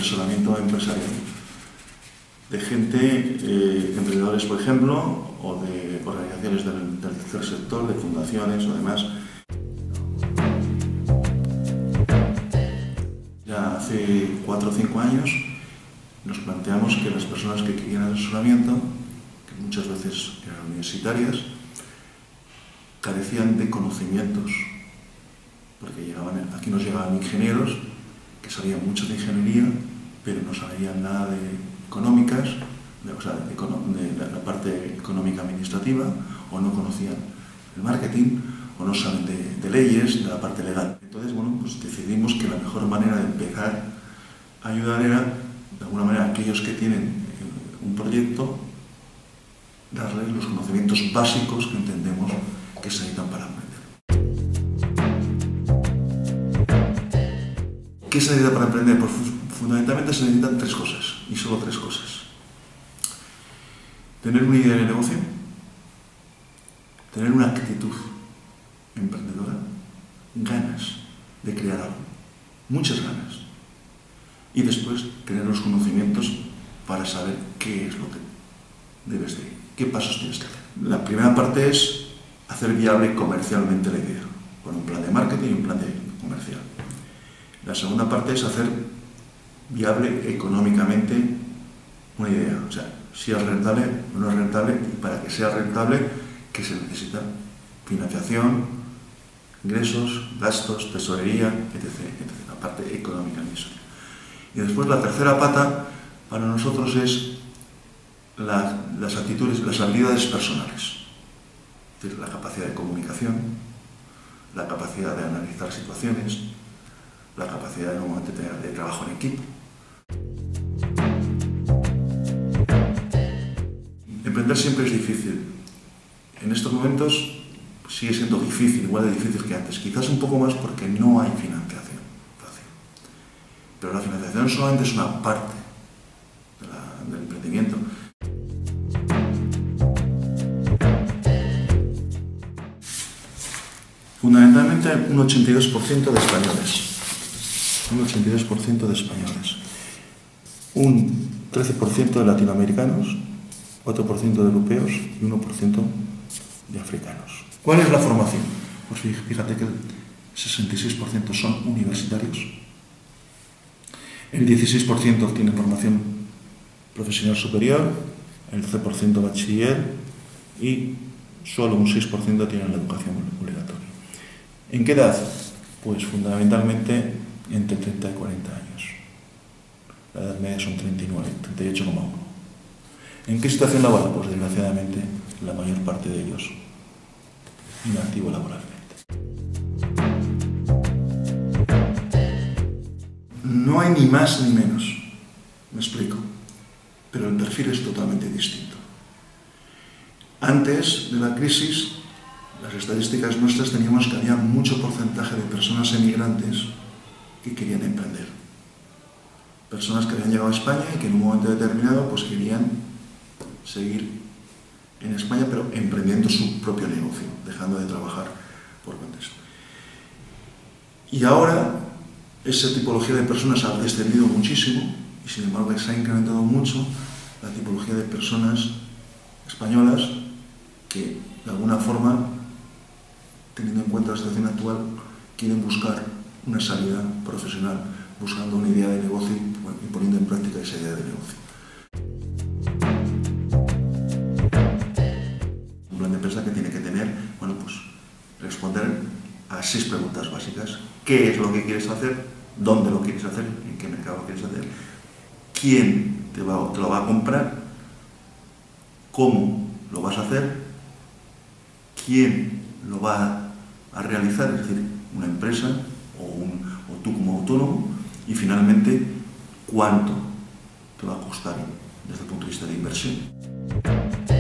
asesoramiento empresarial de gente, emprendedores por ejemplo, o de organizaciones del tercer sector, de fundaciones o demás. Ya hace 4 o 5 años nos planteamos que las personas que querían asesoramiento, que muchas veces eran universitarias, carecían de conocimientos, porque aquí nos llegaban ingenieros que sabían mucho de ingeniería, pero no sabían nada de económicas, de la parte económica administrativa, o no conocían el marketing, o no saben de leyes, de la parte legal. Entonces, bueno, pues decidimos que la mejor manera de empezar a ayudar era, de alguna manera, a aquellos que tienen un proyecto, darles los conocimientos básicos que entendemos que se necesitan para emprender. ¿Qué se necesita para emprender? Pues fundamentalmente se necesitan 3 cosas, y solo 3 cosas. Tener una idea de negocio, tener una actitud emprendedora, ganas de crear algo, muchas ganas, y después tener los conocimientos para saber qué es lo que debes de ir, qué pasos tienes que hacer. La primera parte es hacer viable comercialmente la idea, con un plan de marketing y un plan de comercial. La segunda parte es hacer viable económicamente una idea, o sea, si es rentable o no es rentable, y para que sea rentable, ¿qué se necesita? Financiación, ingresos, gastos, tesorería, etc. La parte económica misma. Y después la tercera pata para nosotros es las actitudes, las habilidades personales. Es decir, la capacidad de comunicación, la capacidad de analizar situaciones, la capacidad de, normalmente, de trabajo en equipo. Emprender siempre es difícil. En estos momentos sigue siendo difícil, igual de difícil que antes. Quizás un poco más porque no hay financiación fácil. Pero la financiación solamente es una parte del emprendimiento. Fundamentalmente un 82% de españoles. Un 82% de españoles. Un 13% de latinoamericanos, 4% de europeos y 1% de africanos. ¿Cuál es la formación? Pues fíjate que el 66% son universitarios, el 16% tiene formación profesional superior, el 12% bachiller y solo un 6% tienen la educación obligatoria. ¿En qué edad? Pues fundamentalmente entre 30 y 40 años. La edad media son 39, 38,1. ¿En qué situación laboral? Pues desgraciadamente la mayor parte de ellos inactivo laboralmente. No hay ni más ni menos, me explico, pero el perfil es totalmente distinto. Antes de la crisis, las estadísticas nuestras teníamos que había mucho porcentaje de personas emigrantes que querían emprender. Personas que habían llegado a España y que en un momento determinado pues querían seguir en España, pero emprendiendo su propio negocio, dejando de trabajar por cuentas. Y ahora esa tipología de personas ha descendido muchísimo y sin embargo se ha incrementado mucho la tipología de personas españolas que de alguna forma, teniendo en cuenta la situación actual, quieren buscar una salida profesional, buscando una idea de negocio y poniendo en práctica esa idea de negocio. Un plan de empresa que tiene que tener, bueno, pues responder a 6 preguntas básicas. ¿Qué es lo que quieres hacer? ¿Dónde lo quieres hacer? ¿En qué mercado lo quieres hacer? ¿Quién te lo va a comprar? ¿Cómo lo vas a hacer? ¿Quién lo va a realizar? Es decir, una empresa o tú como autónomo. Y finalmente, ¿cuánto te va a costar desde el punto de vista de inversión?